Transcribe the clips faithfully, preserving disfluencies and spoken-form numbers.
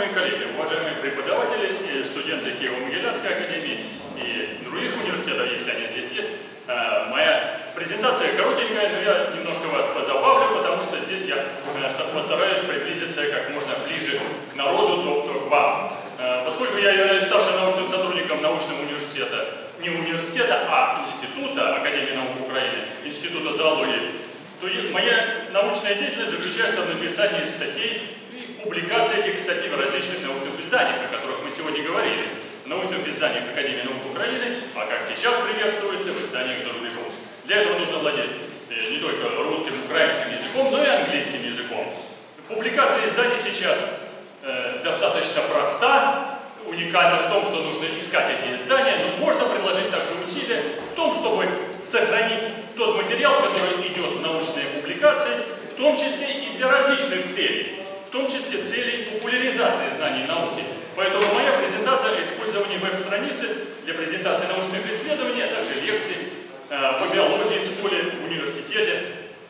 уважаемые коллеги, уважаемые преподаватели и студенты Киево-Могилянской академии и других университетов, если они здесь есть. Моя презентация коротенькая, но я немножко вас позабавлю, потому что здесь я постараюсь приблизиться как можно ближе к народу, то, то к вам. Поскольку я являюсь старшим научным сотрудником научного университета, не университета, а института Академии наук Украины, Института зоологии, то моя научная деятельность заключается в написании статей и публикации этих статей в различных научных изданиях, о которых мы сегодня говорили. В научных изданиях Академии наук Украины, а как сейчас приветствуется, в изданиях за рубежом. Для этого нужно владеть не только русским, украинским языком, но и английским языком. Публикация изданий сейчас э, достаточно проста, уникальна в том, что нужно искать эти издания, но можно приложить также усилия в том, чтобы сохранить тот материал, который идет в научные публикации, в том числе и для различных целей, в том числе целей популяризации знаний и науки. Поэтому моя презентация о использовании веб-страницы для презентации научных исследований, а также лекций э, по биологии в школе, в университете.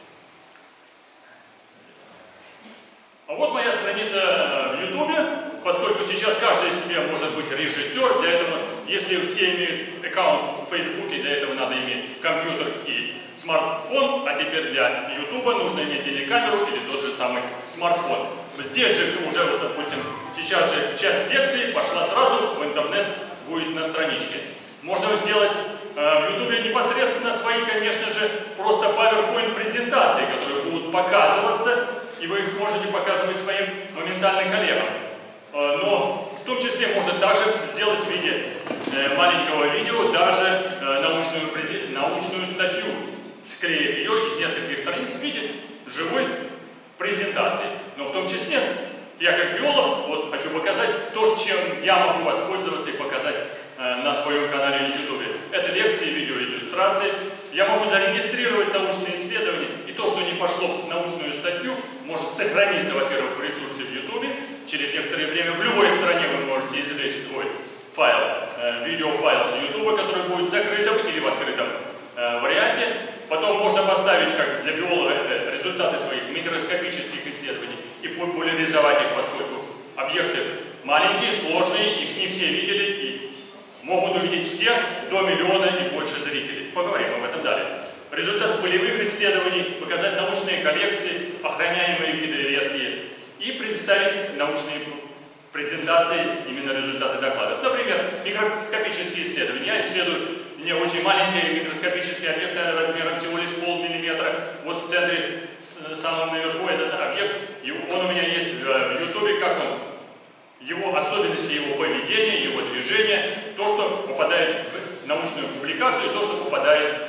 А вот моя страница в Ютубе, поскольку сейчас каждый из себя может быть режиссер, для этого, если все имеют аккаунт в Фейсбуке, для этого надо иметь компьютер и смартфон, а теперь для Ютуба нужно иметь телекамеру или тот же самый смартфон. Здесь же уже, вот, допустим, сейчас же часть лекции пошла сразу в интернет, будет на страничке. Можно делать э, в Ютубе непосредственно свои, конечно же, просто PowerPoint презентации, которые будут показываться, и вы их можете показывать своим моментальным коллегам. Э, но в том числе можно также сделать в виде э, маленького видео даже э, научную, научную статью, склеив ее из нескольких страниц в виде живой презентации. Но в том числе я как биолог вот, хочу показать то, чем я могу воспользоваться и показать э, на своем канале в YouTube. Это лекции, видеоиллюстрации. Я могу зарегистрировать научные исследования, и то, что не пошло в научную статью, может сохраниться, во-первых, в ресурсе в YouTube. Через некоторое время в любой стране вы можете извлечь свой файл, э, видеофайл с YouTube, который будет закрытым или в открытом э, варианте. Потом можно поставить, как для биолога, это результаты своих микроскопических исследований и популяризовать их, поскольку объекты маленькие, сложные, их не все видели и могут увидеть все до миллиона и больше зрителей. Поговорим об этом далее. Результаты полевых исследований, показать научные коллекции, охраняемые виды редкие и представить научные презентации, именно результаты докладов. Например, микроскопические исследования. Я исследую не очень маленькие микроскопические объекты размером всего лишь полмиллиметра. Вот в центре, в самом наверху этот объект, и он у меня есть в Ютубе, как он, его особенности, его поведения, его движения, то, что попадает в научную публикацию, и то, что попадает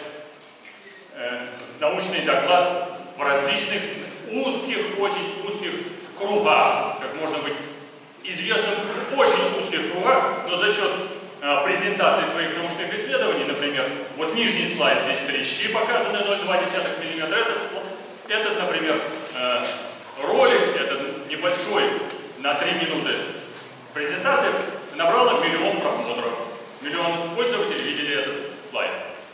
э, в научный доклад в различных узких, очень узких кругах, как можно быть известным в очень узких кругах, но за счет э, презентации своих научных исследований, например, вот нижний слайд, здесь клещи показаны ноль целых две десятых миллиметра, этот, этот, например, э, ролик, этот небольшой, на три минуты презентация, набрала миллион просмотров. Миллион пользователей видели этот слайд.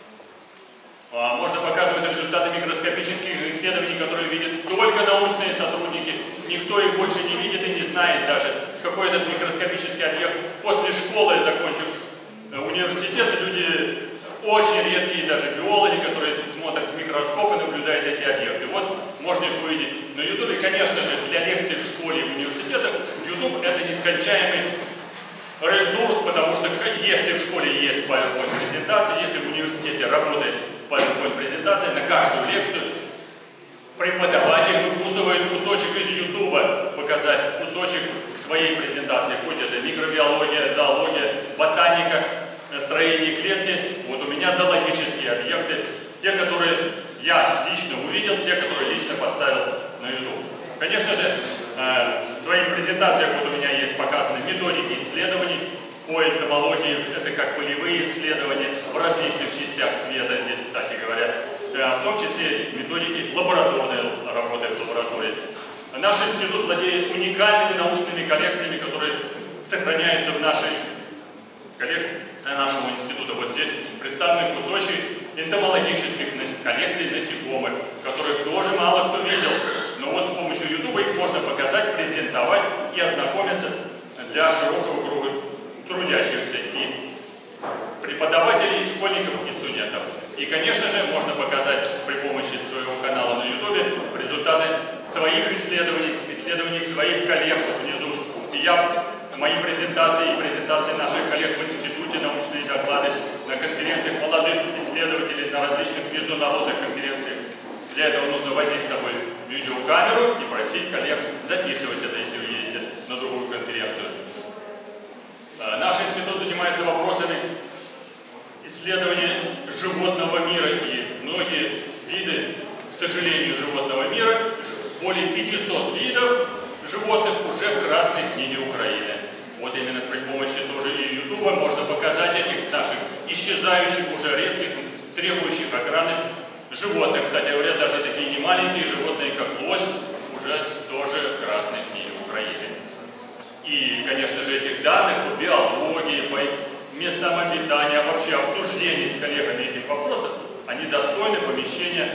А, можно показывать результаты микроскопических исследований, которые видят только научные сотрудники. Никто их больше не видит и не знает даже, какой этот микроскопический объект. После школы, закончив университет, люди очень редкие, даже биологи, которые смотрят в микроскоп и наблюдают эти объекты. Вот можно их увидеть на Ютубе. Конечно же, для лекций в школе и в университетах Ютуб это нескончаемый ресурс, потому что если в школе есть PowerPoint презентация, если в университете работает PowerPoint презентация, на каждую лекцию преподаватель выкусывает кусочек из Ютуба, показать кусочек к своей презентации, хоть это микробиология, зоология, ботаника, строение клетки. Вот у меня зоологические объекты, те, которые я лично увидел, те, которые лично поставил на YouTube. Конечно же, в своих презентациях вот у меня есть показаны методики исследований по энтомологии, это как полевые исследования в различных частях света, здесь, кстати говоря, в том числе методики лабораторной работы в лаборатории. Наш институт владеет уникальными научными коллекциями, которые сохраняются в нашей коллекции нашего института. Вот здесь представлены кусочки энтомологических коллекций насекомых, которых тоже мало кто видел. Но вот с помощью YouTube их можно показать, презентовать и ознакомиться преподавателей, школьников и студентов. И, конечно же, можно показать при помощи своего канала на ютубе результаты своих исследований, исследований своих коллег внизу. И я, мои презентации и презентации наших коллег в институте, научные доклады на конференциях молодых исследователей, на различных международных конференциях. Для этого нужно возить с собой видеокамеру и просить коллег записывать это, если вы едете на другую конференцию. Наш институт занимается вопросами исследования животного мира, и многие виды, к сожалению, животного мира, более пятисот видов животных уже в Красной книге Украины. Вот именно при помощи тоже и ютуба можно показать этих наших исчезающих, уже редких, требующих охраны животных. Кстати говоря, даже такие немаленькие животные, как лось, уже тоже в Красной книге Украины. И, конечно же, этих данных по биологии, по местам обитания, вообще обсуждений с коллегами этих вопросов, они достойны помещения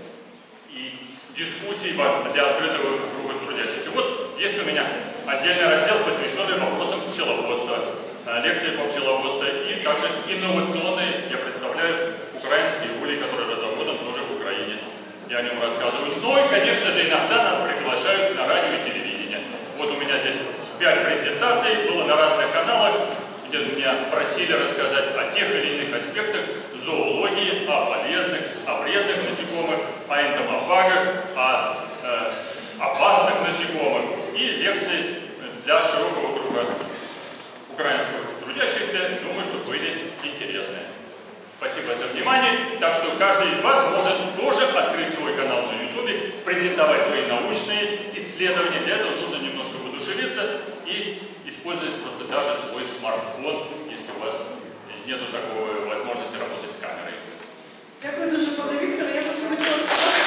и дискуссий для открытого круга трудящихся. Вот есть у меня отдельный раздел, посвященный вопросам пчеловодства, лекции по пчеловодству, и также инновационные, я представляю, украинские улей, который разработан тоже в Украине. Я о нем рассказываю. Ну и, конечно же, иногда нас приглашают на радио и телевидение. Вот у меня здесь пять презентаций, было на разных каналах, где меня просили рассказать о тех или иных аспектах зоологии, о полезных, о вредных насекомых, о энтомофагах, о э, опасных насекомых, и лекции для широкого круга украинских трудящихся, думаю, что были интересные. Спасибо за внимание. Так что каждый из вас может тоже открыть свой канал на ютубе, презентовать свои научные исследования. Для этого нужно немножко воодушевиться и использовать просто даже свой смартфон, если у вас нет такой возможности работать с камерой. Дякую дуже, пане Вікторе. Я просто хотіла сказати,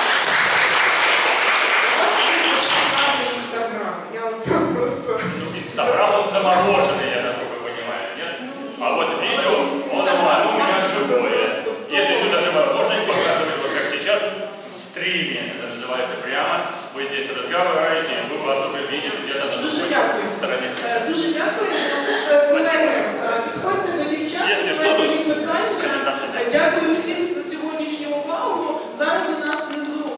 у вас є шикарний інстаграм. Я от там просто... Ну, инстаграм он замороженный, я насколько понимаю, нет? А вот видео, он, он у меня живое. Есть еще даже возможность показывать, вот как сейчас, в стриме, это называется прямо. Вы здесь разговариваете, и вы вас уже видите.